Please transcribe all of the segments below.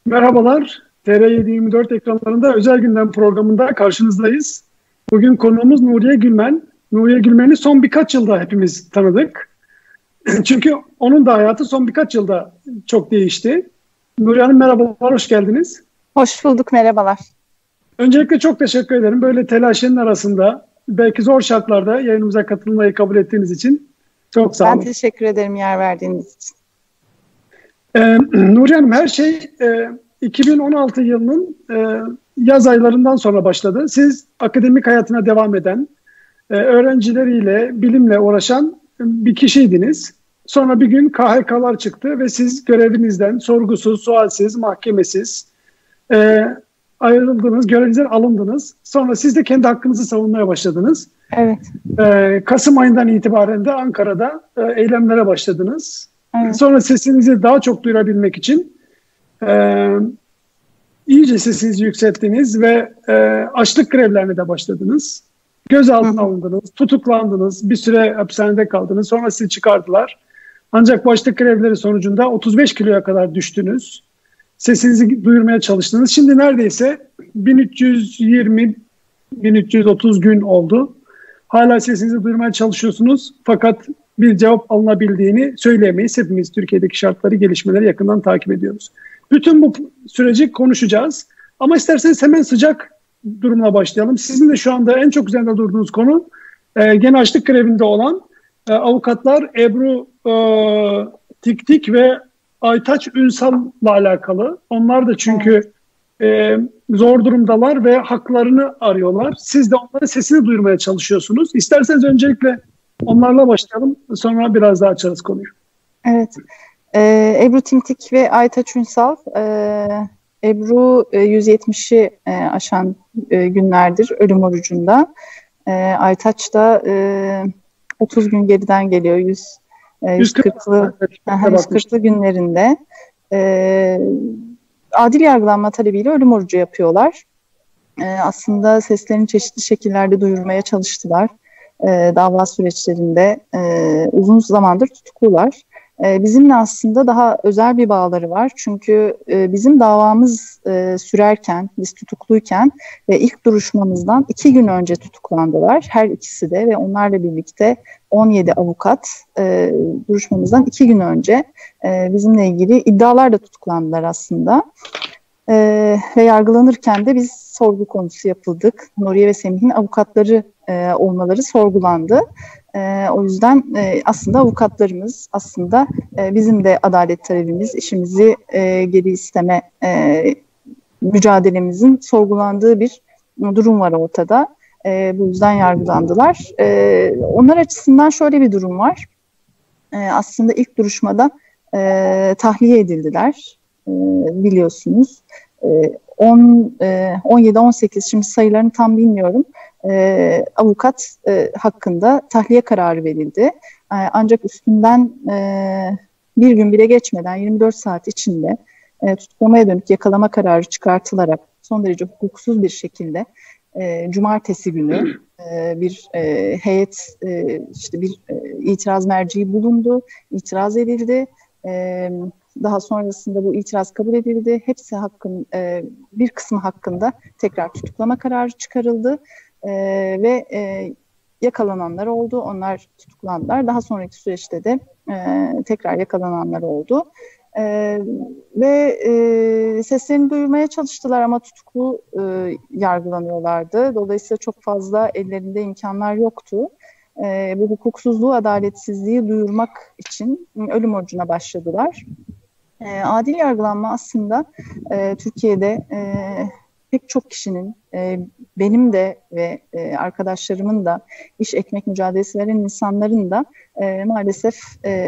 Merhabalar, TR724 ekranlarında özel gündem programında karşınızdayız. Bugün konuğumuz Nuriye Gülmen. Nuriye Gülmen'i son birkaç yılda hepimiz tanıdık. Çünkü onun da hayatı son birkaç yılda çok değişti. Nuriye Hanım merhabalar, hoş geldiniz. Hoş bulduk, merhabalar. Öncelikle çok teşekkür ederim. Böyle telaşın arasında, belki zor şartlarda yayınımıza katılmayı kabul ettiğiniz için çok sağ olun. Ben teşekkür ederim yer verdiğiniz için. Nuriye Hanım, her şey 2016 yılının yaz aylarından sonra başladı. Siz akademik hayatına devam eden, öğrencileriyle, bilimle uğraşan bir kişiydiniz. Sonra bir gün KHK'lar çıktı ve siz görevinizden sorgusuz, sualsiz, mahkemesiz ayrıldınız, görevinizden alındınız. Sonra siz de kendi hakkınızı savunmaya başladınız. Evet. Kasım ayından itibaren de Ankara'da eylemlere başladınız. Evet. Sonra sesinizi daha çok duyurabilmek için iyice sesinizi yükselttiniz ve açlık grevlerine de başladınız. Gözaltına alındınız, tutuklandınız, bir süre hapishanede kaldınız. Sonra sizi çıkardılar. Ancak bu açlık grevleri sonucunda 35 kiloya kadar düştünüz. Sesinizi duyurmaya çalıştınız. Şimdi neredeyse 1320-1330 gün oldu. Hala sesinizi duyurmaya çalışıyorsunuz. Fakat bir cevap alınabildiğini söyleyemeyiz. Hepimiz Türkiye'deki şartları, gelişmeleri yakından takip ediyoruz. Bütün bu süreci konuşacağız. Ama isterseniz hemen sıcak durumla başlayalım. Sizin de şu anda en çok üzerinde durduğunuz konu gene açlık grevinde olan avukatlar Ebru Tiktik ve Aytaç Ünsal'la alakalı. Onlar da çünkü zor durumdalar ve haklarını arıyorlar. Siz de onların sesini duyurmaya çalışıyorsunuz. İsterseniz öncelikle onlarla başlayalım. Sonra biraz daha açarız konuyu. Evet. Ebru Timtik ve Aytaç Ünsal. Ebru 170'i aşan günlerdir ölüm orucunda. Aytaç da 30 gün geriden geliyor. 140'lı günlerinde. Adil yargılanma talebiyle ölüm orucu yapıyorlar. Aslında seslerini çeşitli şekillerde duyurmaya çalıştılar. Dava süreçlerinde uzun zamandır tutuklular. Bizimle aslında daha özel bir bağları var. Çünkü bizim davamız sürerken, biz tutukluyken ve ilk duruşmamızdan 2 gün önce tutuklandılar. Her ikisi de ve onlarla birlikte 17 avukat duruşmamızdan 2 gün önce bizimle ilgili iddialarla tutuklandılar aslında. Ve yargılanırken de biz sorgu konusu yapıldık. Nuriye ve Semih'in avukatları olmaları sorgulandı. O yüzden aslında avukatlarımız aslında bizim de adalet talebimiz, işimizi geri isteme mücadelemizin sorgulandığı bir durum var ortada. Bu yüzden yargılandılar. Onlar açısından şöyle bir durum var. Aslında ilk duruşmada tahliye edildiler, biliyorsunuz. 17-18 şimdi sayılarını tam bilmiyorum. Avukat hakkında tahliye kararı verildi. Ancak üstünden bir gün bile geçmeden 24 saat içinde tutuklamaya dönük yakalama kararı çıkartılarak son derece hukuksuz bir şekilde cumartesi günü bir heyet işte bir itiraz merciği bulundu, itiraz edildi. Daha sonrasında bu itiraz kabul edildi. Hepsi bir kısmı hakkında tekrar tutuklama kararı çıkarıldı ve yakalananlar oldu. Onlar tutuklandılar. Daha sonraki süreçte de tekrar yakalananlar oldu. Ve seslerini duyurmaya çalıştılar ama tutuklu yargılanıyorlardı. Dolayısıyla çok fazla ellerinde imkanlar yoktu. Bu hukuksuzluğu, adaletsizliği duyurmak için ölüm orucuna başladılar. Adil yargılanma aslında Türkiye'de pek çok kişinin, benim de ve arkadaşlarımın da, iş ekmek mücadelesi veren insanların da maalesef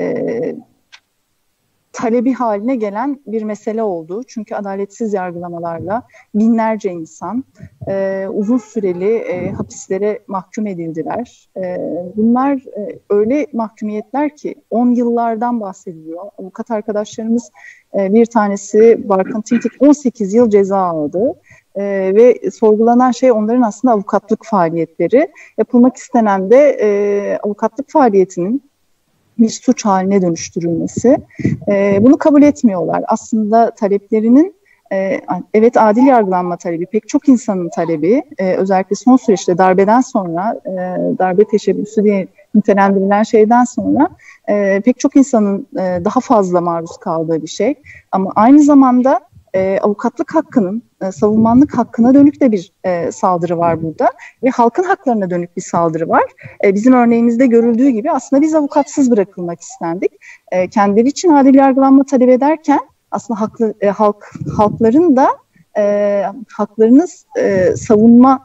talebi haline gelen bir mesele oldu. Çünkü adaletsiz yargılamalarla binlerce insan uzun süreli hapislere mahkum edildiler. Bunlar öyle mahkumiyetler ki 10 yıllardan bahsediliyor. Avukat arkadaşlarımız bir tanesi Barkın Timtik 18 yıl ceza aldı. Ve sorgulanan şey onların aslında avukatlık faaliyetleri. Yapılmak istenen de avukatlık faaliyetinin bir suç haline dönüştürülmesi. Bunu kabul etmiyorlar. Aslında taleplerinin Evet, adil yargılanma talebi pek çok insanın talebi. Özellikle son süreçte darbeden sonra, darbe teşebbüsü diye nitelendirilen şeyden sonra pek çok insanın daha fazla maruz kaldığı bir şey. Ama aynı zamanda avukatlık hakkının, savunmanlık hakkına dönük de bir saldırı var burada. Ve halkın haklarına dönük bir saldırı var. Bizim örneğimizde görüldüğü gibi aslında biz avukatsız bırakılmak istendik. Kendileri için adil yargılanma talep ederken aslında halkların da haklarını savunma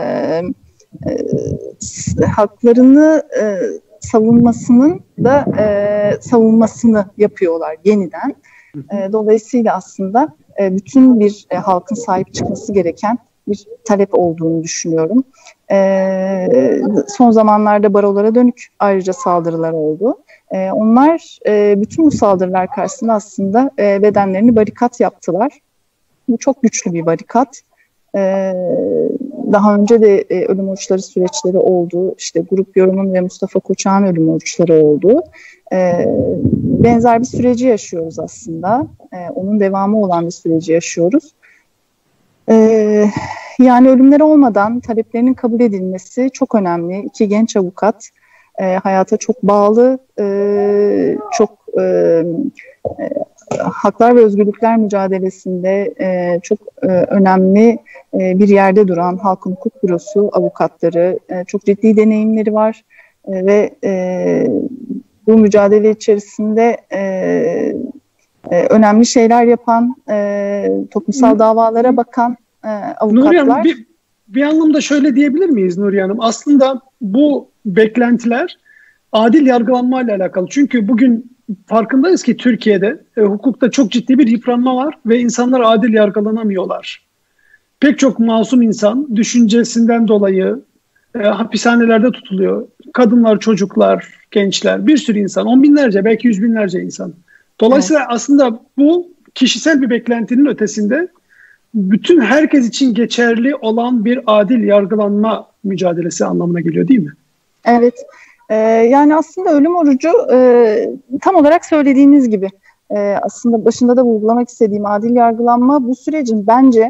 haklarını savunmasının da savunmasını yapıyorlar yeniden. Dolayısıyla aslında bütün bir halkın sahip çıkması gereken bir talep olduğunu düşünüyorum. Son zamanlarda barolara dönük ayrıca saldırılar oldu. Onlar bütün bu saldırılar karşısında aslında bedenlerini barikat yaptılar. Bu çok güçlü bir barikat. Daha önce de ölüm oruçları süreçleri oldu. İşte Grup Yorum'un ve Mustafa Koçak'ın ölüm oruçları oldu. Benzer bir süreci yaşıyoruz aslında. Onun devamı olan bir süreci yaşıyoruz. Yani ölümleri olmadan taleplerinin kabul edilmesi çok önemli. İki genç avukat hayata çok bağlı, çok haklar ve özgürlükler mücadelesinde çok önemli bir yerde duran Halkın Hukuk Bürosu avukatları, çok ciddi deneyimleri var ve bu mücadele içerisinde önemli şeyler yapan, toplumsal davalara bakan avukatlar. Nuriye Hanım, bir anlamda şöyle diyebilir miyiz Nuriye Hanım? Aslında bu beklentiler adil yargılanma ile alakalı. Çünkü bugün farkındayız ki Türkiye'de hukukta çok ciddi bir yıpranma var ve insanlar adil yargılanamıyorlar. Pek çok masum insan düşüncesinden dolayı hapishanelerde tutuluyor. Kadınlar, çocuklar, gençler, bir sürü insan, on binlerce, belki yüz binlerce insan. Dolayısıyla evet, aslında bu kişisel bir beklentinin ötesinde bütün herkes için geçerli olan bir adil yargılanma mücadelesi anlamına geliyor, değil mi? Evet. Yani aslında ölüm orucu tam olarak söylediğiniz gibi aslında başında da vurgulamak istediğim adil yargılanma bu sürecin bence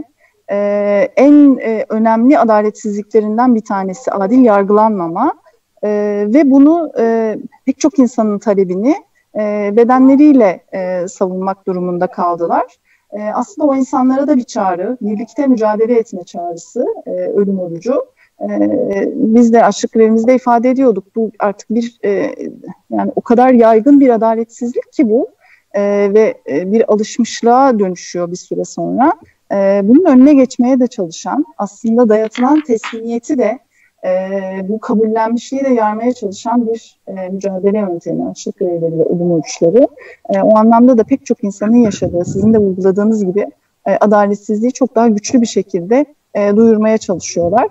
en önemli adaletsizliklerinden bir tanesi adil yargılanmama ve bunu pek çok insanın talebini bedenleriyle savunmak durumunda kaldılar. Aslında o insanlara da bir çağrı, birlikte mücadele etme çağrısı ölüm orucu. Biz de açlık grevimizde ifade ediyorduk. Bu artık bir yani o kadar yaygın bir adaletsizlik ki bu ve bir alışmışlığa dönüşüyor bir süre sonra. Bunun önüne geçmeye de çalışan, aslında dayatılan teslimiyeti de bu kabullenmişliği de yarmaya çalışan bir mücadele yöntemi, açlık grevleri ve ölüm oruçları. O anlamda da pek çok insanın yaşadığı, sizin de vurguladığınız gibi adaletsizliği çok daha güçlü bir şekilde duyurmaya çalışıyorlar.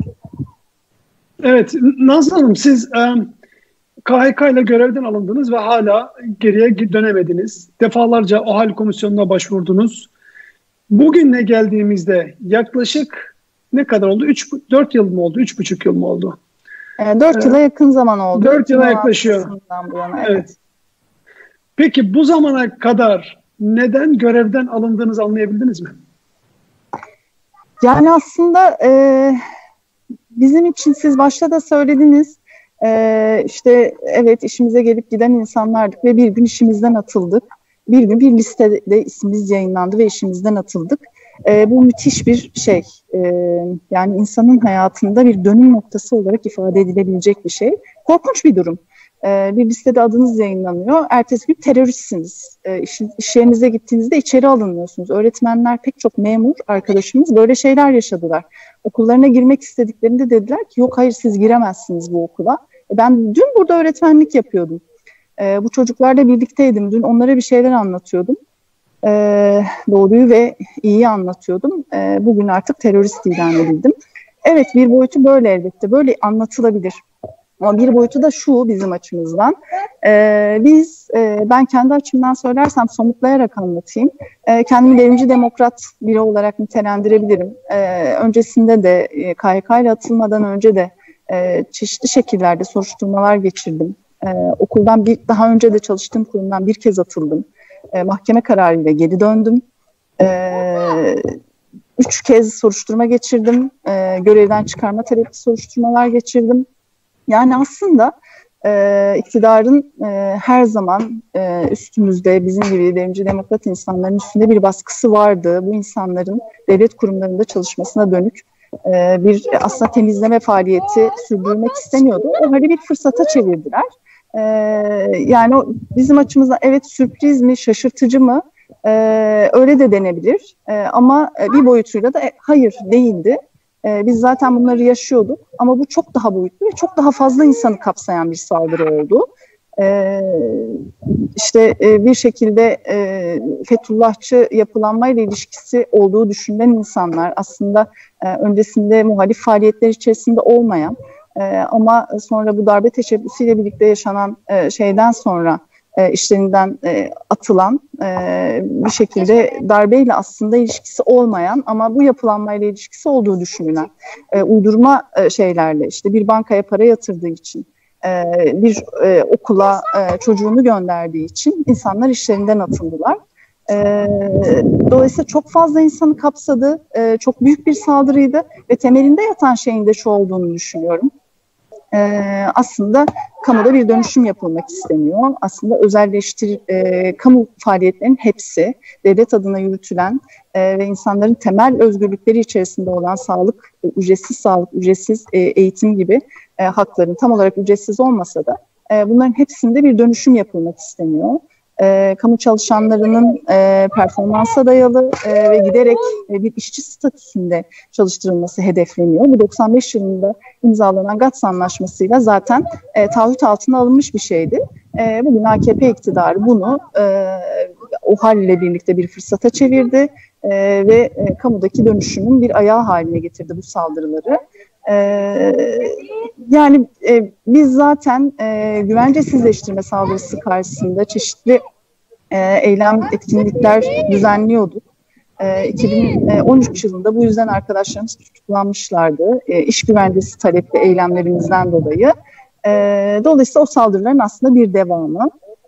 Evet, Nazlı Hanım, siz KHK ile görevden alındınız ve hala geriye dönemediniz. Defalarca OHAL komisyonuna başvurdunuz. Bugüne geldiğimizde yaklaşık ne kadar oldu? 4 yıl mı oldu? 3,5 yıl mı oldu? 4 yıla yakın zaman oldu. 4 yıla yaklaşıyor. Evet. Peki bu zamana kadar neden görevden alındığınızı anlayabildiniz mi? Yani aslında bizim için siz başta da söylediniz. İşte evet, işimize gelip giden insanlardık ve bir gün işimizden atıldık. Bir gün bir listede ismimiz yayınlandı ve işimizden atıldık. Bu müthiş bir şey. Yani insanın hayatında bir dönüm noktası olarak ifade edilebilecek bir şey. Korkunç bir durum. Bir listede adınız yayınlanıyor. Ertesi gün teröristsiniz. İş yerinize gittiğinizde içeri alınıyorsunuz. Öğretmenler, pek çok memur arkadaşımız böyle şeyler yaşadılar. Okullarına girmek istediklerinde dediler ki yok, hayır, siz giremezsiniz bu okula. Ben dün burada öğretmenlik yapıyordum. Bu çocuklarla birlikteydim. Dün onlara bir şeyler anlatıyordum. Doğruyu ve iyiyi anlatıyordum. Bugün artık terörist ilan edildim. Evet, bir boyutu böyle elbette. Böyle anlatılabilir. Ama bir boyutu da şu bizim açımızdan. Ben kendi açımdan söylersem, somutlayarak anlatayım. Kendimi devrimci demokrat biri olarak nitelendirebilirim. Öncesinde de KHK ile atılmadan önce de çeşitli şekillerde soruşturmalar geçirdim. Okuldan daha önce de çalıştığım kurumdan bir kez atıldım. Mahkeme kararıyla geri döndüm. 3 kez soruşturma geçirdim. Görevden çıkarma talepli soruşturmalar geçirdim. Yani aslında iktidarın her zaman üstümüzde, bizim gibi devrimci demokrat insanların üstünde bir baskısı vardı. Bu insanların devlet kurumlarında çalışmasına dönük bir aslında temizleme faaliyeti sürdürmek istemiyordu. O hali bir fırsata çevirdiler. Yani bizim açımızdan evet, sürpriz mi, şaşırtıcı mı? Öyle de denebilir. Ama bir boyutuyla da hayır değildi. Biz zaten bunları yaşıyorduk ama bu çok daha boyutlu ve çok daha fazla insanı kapsayan bir saldırı oldu. Bir şekilde Fethullahçı yapılanmayla ilişkisi olduğu düşünülen insanlar, aslında öncesinde muhalif faaliyetler içerisinde olmayan ama sonra bu darbe teşebbüsüyle birlikte yaşanan şeyden sonra işlerinden atılan, bir şekilde darbeyle aslında ilişkisi olmayan ama bu yapılanmayla ilişkisi olduğu düşünülen uydurma şeylerle, işte bir bankaya para yatırdığı için, bir okula çocuğunu gönderdiği için insanlar işlerinden atıldılar. Dolayısıyla çok fazla insanı kapsadı, çok büyük bir saldırıydı ve temelinde yatan şeyin de şu olduğunu düşünüyorum. Aslında kamuda bir dönüşüm yapılmak isteniyor. Aslında kamu faaliyetlerinin hepsi devlet adına yürütülen ve insanların temel özgürlükleri içerisinde olan sağlık, ücretsiz eğitim gibi hakların tam olarak ücretsiz olmasa da bunların hepsinde bir dönüşüm yapılmak isteniyor. Kamu çalışanlarının performansa dayalı ve giderek bir işçi statüsünde çalıştırılması hedefleniyor. Bu 95 yılında imzalanan GATS anlaşmasıyla zaten taahhüt altına alınmış bir şeydi. Bugün AKP iktidarı bunu o halle birlikte bir fırsata çevirdi ve kamudaki dönüşümün bir ayağı haline getirdi bu saldırıları. Biz zaten güvencesizleştirme saldırısı karşısında çeşitli eylem, etkinlikler düzenliyorduk. 2013 yılında bu yüzden arkadaşlarımız tutuklanmışlardı. İş güvencesi talepli eylemlerimizden dolayı. Dolayısıyla o saldırıların aslında bir devamı.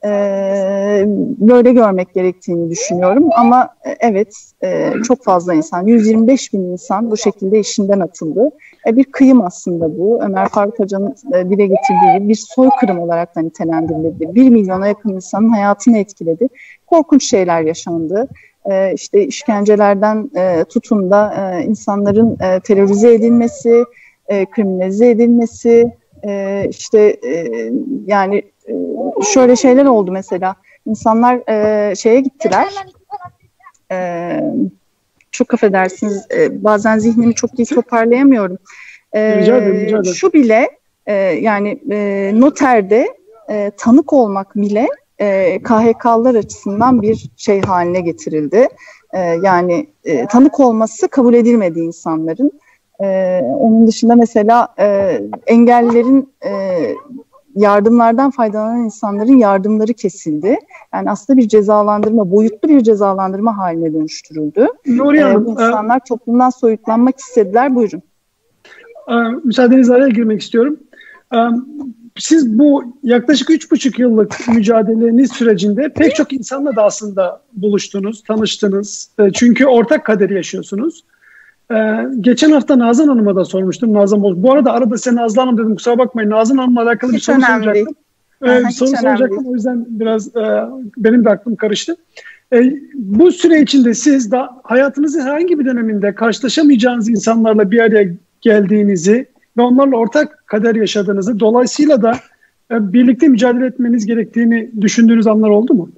Böyle görmek gerektiğini düşünüyorum ama evet, çok fazla insan, 125 bin insan bu şekilde işinden atıldı. Bir kıyım aslında bu. Ömer Faruk Hoca'nın dile getirdiği bir soykırım olarak da nitelendirildi. 1 milyona yakın insanın hayatını etkiledi. Korkunç şeyler yaşandı. İşkencelerden tutun da insanların terörize edilmesi, kriminalize edilmesi, şöyle şeyler oldu mesela. İnsanlar şeye gittiler. Çok affedersiniz. Bazen zihnimi çok iyi toparlayamıyorum. Rica ederim. Şu bile noterde tanık olmak bile KHK'lılar açısından bir şey haline getirildi. Tanık olması kabul edilmedi insanların. Onun dışında mesela engellilerin yardımlardan faydalanan insanların yardımları kesildi. Yani aslında bir cezalandırma, boyutlu bir cezalandırma haline dönüştürüldü. Nuriye Hanım, insanlar toplumdan soyutlanmak istediler. Buyurun. Müsaadenizle araya girmek istiyorum. Siz bu yaklaşık 3,5 yıllık mücadeleniz sürecinde pek çok insanla da aslında buluştunuz, tanıştınız. Çünkü ortak kaderi yaşıyorsunuz. Geçen hafta Nazan Hanım'a da sormuştum. Bu arada arada size Nazlı Hanım dedim, kusura bakmayın. Nazan Hanım'la alakalı bir soru soracaktım. Soru soracaktım, o yüzden biraz benim de aklım karıştı. Bu süre içinde siz de hayatınızın herhangi bir döneminde karşılaşamayacağınız insanlarla bir araya geldiğinizi ve onlarla ortak kader yaşadığınızı, dolayısıyla da birlikte mücadele etmeniz gerektiğini düşündüğünüz anlar oldu mu?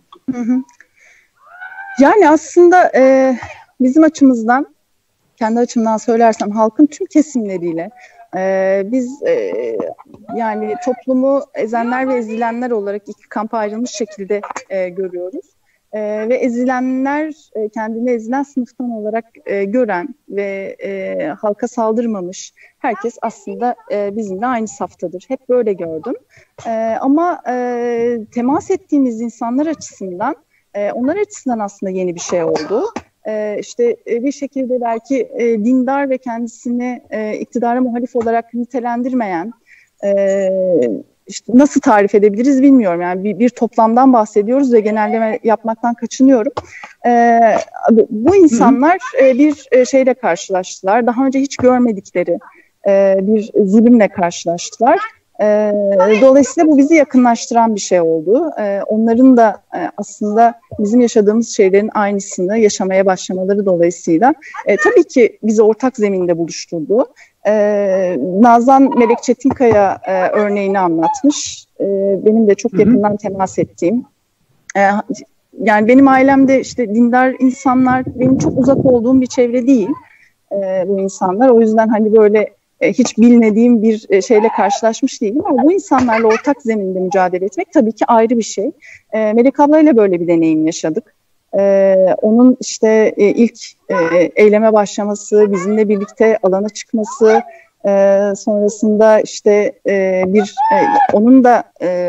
Yani aslında bizim açımızdan, kendi açımdan söylersem halkın tüm kesimleriyle biz yani toplumu ezenler ve ezilenler olarak iki kampa ayrılmış şekilde görüyoruz. Ve ezilenler kendini ezilen sınıftan olarak gören ve halka saldırmamış herkes aslında bizimle aynı saftadır. Hep böyle gördüm. Ama temas ettiğimiz insanlar açısından, onlar açısından aslında yeni bir şey oldu. Bir şekilde belki dindar ve kendisini iktidara muhalif olarak nitelendirmeyen, işte nasıl tarif edebiliriz bilmiyorum. Yani bir toplamdan bahsediyoruz ve genelleme yapmaktan kaçınıyorum. Bu insanlar bir şeyle karşılaştılar. Daha önce hiç görmedikleri bir zulümle karşılaştılar. Dolayısıyla bu bizi yakınlaştıran bir şey oldu. Onların da aslında bizim yaşadığımız şeylerin aynısını yaşamaya başlamaları dolayısıyla tabii ki bizi ortak zeminde buluşturdu. Nazan Melek Çetinkaya örneğini anlatmış. Benim de çok yakından temas ettiğim. Yani benim ailemde işte dindar insanlar, benim çok uzak olduğum bir çevre değil bu insanlar. O yüzden hani böyle hiç bilmediğim bir şeyle karşılaşmış değilim ama bu insanlarla ortak zeminde mücadele etmek tabii ki ayrı bir şey. Melek ablayla böyle bir deneyim yaşadık. Onun işte ilk eyleme başlaması, bizimle birlikte alana çıkması, sonrasında işte onun da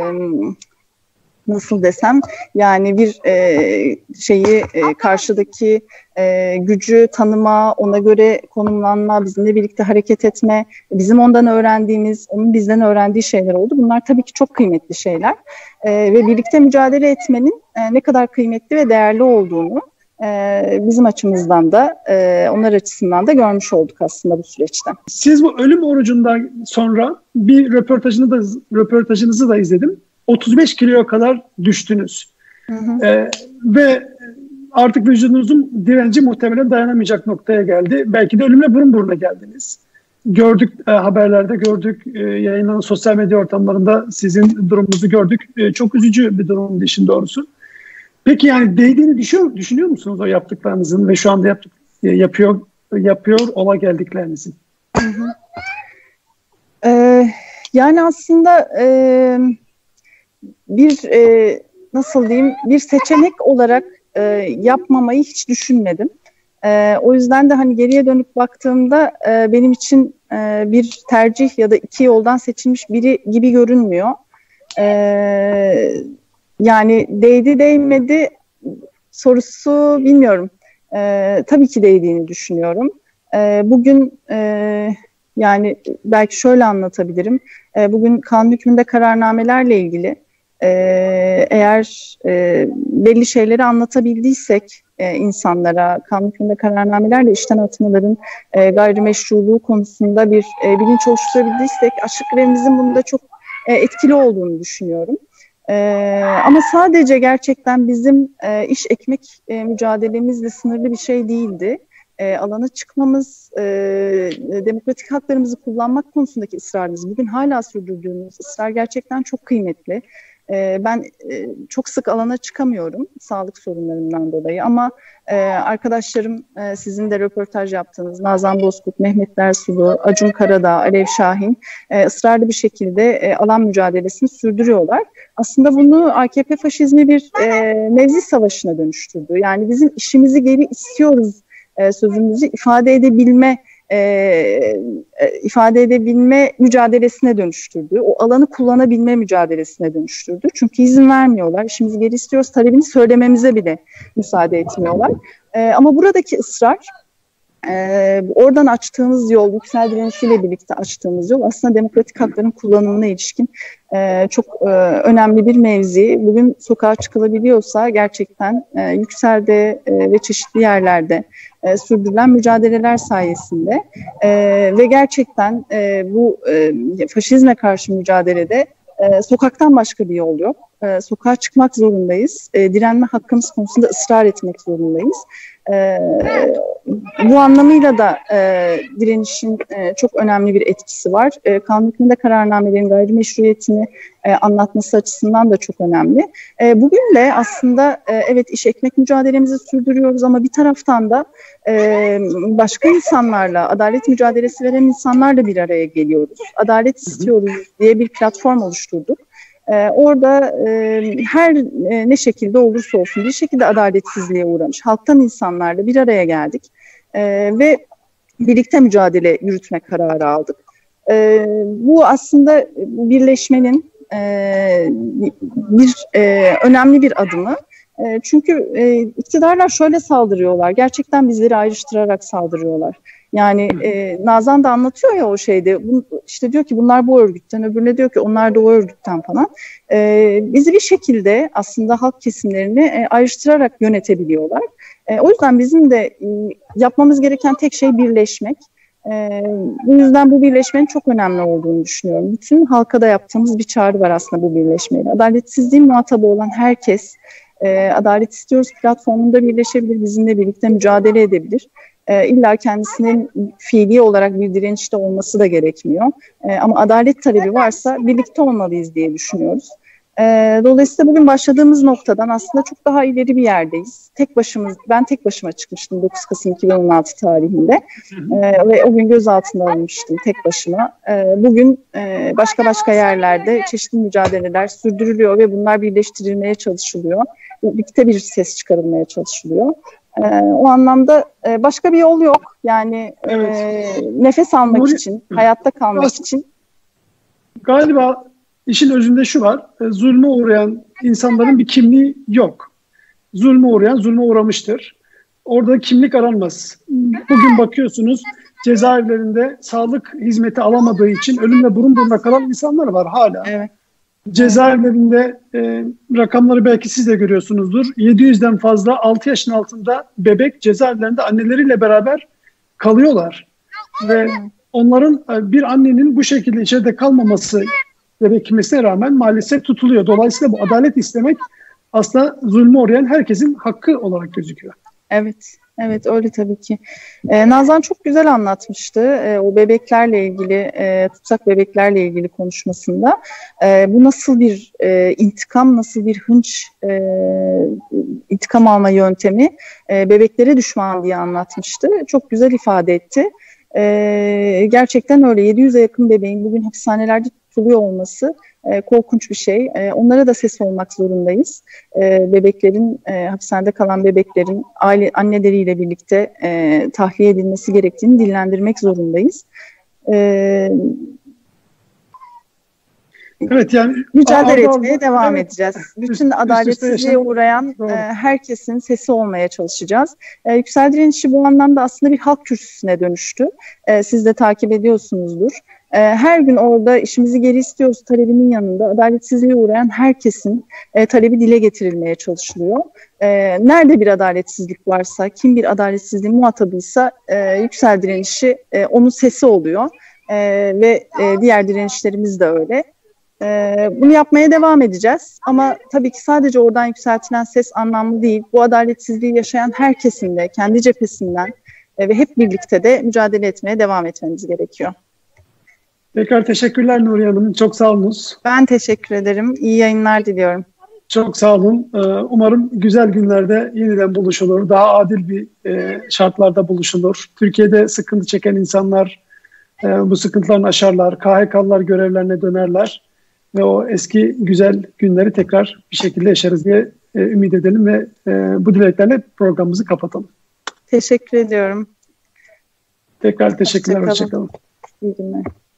nasıl desem yani bir karşıdaki gücü tanıma, ona göre konumlanma, bizimle birlikte hareket etme, bizim ondan öğrendiğimiz, onun bizden öğrendiği şeyler oldu. Bunlar tabii ki çok kıymetli şeyler ve birlikte mücadele etmenin ne kadar kıymetli ve değerli olduğunu bizim açımızdan da onlar açısından da görmüş olduk aslında bu süreçte. Siz bu ölüm orucundan sonra bir röportajınızı da izledim. 35 kiloya kadar düştünüz. Ve artık vücudunuzun direnci muhtemelen dayanamayacak noktaya geldi. Belki de ölümle burun buruna geldiniz. Gördük, haberlerde gördük, yayınlanan sosyal medya ortamlarında sizin durumunuzu gördük. Çok üzücü bir durum işin doğrusu. Peki yani değdiğini düşünüyor musunuz o yaptıklarınızın ve şu anda yapıyor ola geldiklerinizin? Yani aslında nasıl diyeyim, bir seçenek olarak yapmamayı hiç düşünmedim. O yüzden de hani geriye dönüp baktığımda benim için bir tercih ya da iki yoldan seçilmiş biri gibi görünmüyor. Yani değdi değmedi sorusu bilmiyorum. Tabii ki değdiğini düşünüyorum. Bugün yani belki şöyle anlatabilirim. Bugün kanun hükmünde kararnamelerle ilgili eğer belli şeyleri anlatabildiysek insanlara, kanun hükmünde kararnamelerle işten atmaların gayrimeşruluğu konusunda bir bilinç oluşturabildiysek aşık grevimizin bunda çok etkili olduğunu düşünüyorum. Ama sadece gerçekten bizim iş ekmek mücadelemizle sınırlı bir şey değildi. Alana çıkmamız, demokratik haklarımızı kullanmak konusundaki ısrarımız, bugün hala sürdürdüğümüz ısrar gerçekten çok kıymetli. Ben çok sık alana çıkamıyorum sağlık sorunlarından dolayı ama arkadaşlarım, sizin de röportaj yaptığınız Nazan Bozkurt, Mehmet Dersulu, Acun Karadağ, Alev Şahin ısrarlı bir şekilde alan mücadelesini sürdürüyorlar. Aslında bunu AKP faşizmi bir mevzi savaşına dönüştürdü. Yani bizim işimizi geri istiyoruz sözümüzü ifade edebilme mücadelesine dönüştürdü. O alanı kullanabilme mücadelesine dönüştürdü. Çünkü izin vermiyorlar. İşimizi geri istiyoruz. Talebini söylememize bile müsaade etmiyorlar. Ama buradaki ısrar, oradan açtığımız yol, yüksel direnişiyle birlikte açtığımız yol aslında demokratik hakların kullanımına ilişkin çok önemli bir mevzi. Bugün sokağa çıkılabiliyorsa gerçekten yükselde ve çeşitli yerlerde sürdürülen mücadeleler sayesinde ve gerçekten bu faşizme karşı mücadelede sokaktan başka bir yol yok. Sokağa çıkmak zorundayız. Direnme hakkımız konusunda ısrar etmek zorundayız. Bu anlamıyla da direnişin çok önemli bir etkisi var. Kanun hükmünde kararnamelerin gayrimeşruiyetini anlatması açısından da çok önemli. Bugün de aslında evet iş ekmek mücadelemizi sürdürüyoruz ama bir taraftan da başka insanlarla, adalet mücadelesi veren insanlarla bir araya geliyoruz. Adalet istiyoruz diye bir platform oluşturduk. Orada her ne şekilde olursa olsun bir şekilde adaletsizliğe uğramış halktan insanlarla bir araya geldik ve birlikte mücadele yürütme kararı aldık. Bu aslında birleşmenin önemli bir adımı. Çünkü iktidarlar şöyle saldırıyorlar, gerçekten bizleri ayrıştırarak saldırıyorlar. Yani Nazan da anlatıyor ya o şeyde, işte diyor ki bunlar bu örgütten, öbürüne diyor ki onlar da o örgütten falan. Bizi bir şekilde aslında halk kesimlerini ayrıştırarak yönetebiliyorlar. O yüzden bizim de yapmamız gereken tek şey birleşmek. Bu yüzden bu birleşmenin çok önemli olduğunu düşünüyorum. Bütün halka da yaptığımız bir çağrı var aslında bu birleşmeyle. Adaletsizliğin muhatabı olan herkes Adalet İstiyoruz platformunda birleşebilir, bizimle birlikte mücadele edebilir. İlla kendisinin fiili olarak bir direnişte olması da gerekmiyor. Ama adalet talebi varsa birlikte olmalıyız diye düşünüyoruz. Dolayısıyla bugün başladığımız noktadan aslında çok daha ileri bir yerdeyiz. Ben tek başıma çıkmıştım 9 Kasım 2016 tarihinde ve o gün gözaltına alınmıştım tek başıma. Bugün başka yerlerde çeşitli mücadeleler sürdürülüyor ve bunlar birleştirilmeye çalışılıyor. Birlikte bir ses çıkarılmaya çalışılıyor. O anlamda başka bir yol yok. Yani nefes almak için, hayatta kalmak için. Galiba işin özünde şu var, zulme uğrayan insanların bir kimliği yok. Zulme uğrayan zulme uğramıştır. Orada kimlik aranmaz. Bugün bakıyorsunuz cezaevlerinde sağlık hizmeti alamadığı için ölümle burun buruna kalan insanlar var hala. Evet. Cezaevlerinde rakamları belki siz de görüyorsunuzdur. 700'den fazla 6 yaşın altında bebek cezaevlerinde anneleriyle beraber kalıyorlar. Ve onların bir annenin bu şekilde içeride kalmaması gerekmesine rağmen maalesef tutuluyor. Dolayısıyla bu adalet istemek aslında zulme uğrayan herkesin hakkı olarak gözüküyor. Evet öyle tabii ki. Nazan çok güzel anlatmıştı o bebeklerle ilgili, tutsak bebeklerle ilgili konuşmasında. Bu nasıl bir intikam, nasıl bir hınç intikam alma yöntemi bebeklere düşman diye anlatmıştı. Çok güzel ifade etti. Gerçekten öyle 700'e yakın bebeğin bugün hapishanelerde tutuluyor olması korkunç bir şey. Onlara da ses olmak zorundayız. Bebeklerin, hapishanede kalan bebeklerin anneleriyle birlikte tahliye edilmesi gerektiğini dillendirmek zorundayız. Evet, yani mücadele etmeye devam edeceğiz. Bütün adaletsizliğe uğrayan herkesin sesi olmaya çalışacağız. Yüksel Direnişi bu anlamda aslında bir halk kürsüsüne dönüştü. Siz de takip ediyorsunuzdur. Her gün orada işimizi geri istiyoruz talebinin yanında adaletsizliğe uğrayan herkesin talebi dile getirilmeye çalışılıyor. Nerede bir adaletsizlik varsa, kim bir adaletsizliğin muhatabıysa Yüksel Direnişi onun sesi oluyor. Ve diğer direnişlerimiz de öyle. Bunu yapmaya devam edeceğiz ama tabii ki sadece oradan yükseltilen ses anlamlı değil. Bu adaletsizliği yaşayan herkesin de kendi cephesinden ve hep birlikte de mücadele etmeye devam etmemiz gerekiyor. Tekrar teşekkürler Nuriye Hanım. Çok sağ olunuz. Ben teşekkür ederim. İyi yayınlar diliyorum. Çok sağ olun. Umarım güzel günlerde yeniden buluşulur. Daha adil bir şartlarda buluşulur. Türkiye'de sıkıntı çeken insanlar bu sıkıntılarını aşarlar. KHK'lılar görevlerine dönerler. Ve o eski güzel günleri tekrar bir şekilde yaşarız diye ümit edelim ve bu dileklerle programımızı kapatalım. Teşekkür ediyorum. Tekrar teşekkürler. Hoşça kalın. İyi günler.